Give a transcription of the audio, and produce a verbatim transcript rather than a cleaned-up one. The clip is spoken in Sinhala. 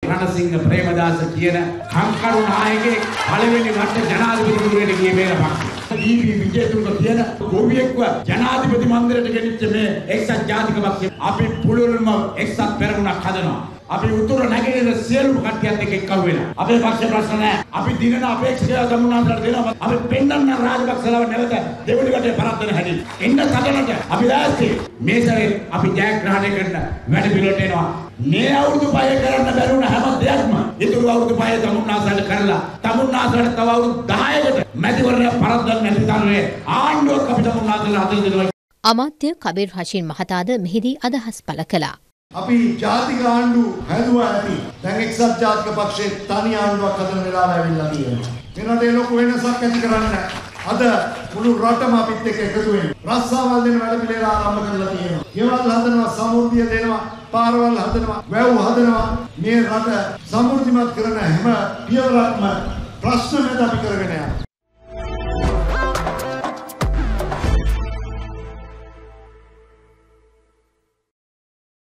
රණසිංහ ප්‍රේමදාස කියන කංකරු නායකයෙක් පළවෙනි වර්ෂ ජනාධිපතිවරයෙක් ගියේ මේ පක්ෂය. ඩී.බී. විජේතුංග කියන ගෝවියෙක්ව ජනාධිපති මන්දිරයට ගෙනිච්ච මේ එක්සත් ජාතික පක්ෂය අපි පුළුල්ම එක්සත් පෙරමුණක් හදනවා. අපි උතුර නැගෙනහිර සියලුම කට්ටියත් එක්ක එක්කව වෙලා. අපේ පක්ෂ ප්‍රශ්න නැහැ. අපි දිනන අපේක්ෂකව ගමුණාන්තරට දෙනවා. අපි පෙන්නන්න රාජපක්ෂලව නැවත දෙවනි කොටේ පරද්දන හැටි. එන්න සදනට අපි දැස්ති. මේ සැරේ අපි ජයග්‍රහණය කරන වැඩ පිළිවෙලට එනවා. මේ අවුරුදු පහේ කරන්න බැරි වුණ හැම දෙයක්ම ඉතුරු අවුරුදු පහේ තමුන්නාසලට කරලා තමුන්නාසලට තව අවුරුදු දහයකට මැතිවරණ පරද්දන්න නැති තරමේ ආණ්ඩුවක් අපි තමුන්නාසලට හදලා දෙනවා. අමාත්‍ය කබීර් හෂීන් මහතාද මෙහිදී අදහස් පළ කළා. අපි ජාතික ආණ්ඩු හැදුවා ඇති. දැන් එක්සත් ජාතික පක්ෂයේ තනි ආණ්ඩුවක් හදන වෙලාව ඇවිල්ලා තියෙනවා. මේ රටේ ලොකු වෙනසක් ඇති කරන්න අද මුළු රටම අපිත් එක්ක එකතු වෙන්න. රස්සාවල් දෙන වැඩ පිළිවෙල ආරම්භ කරලා තියෙනවා. ගෙවල් හදනවා, සමෘද්ධිය දෙනවා, පාරවල් හදනවා, වැව් හදනවා. මේ රට සමෘද්ධිමත් කරන හැම පියවරක්ම ප්‍රශ්න මැද අපි කරගෙන යනවා.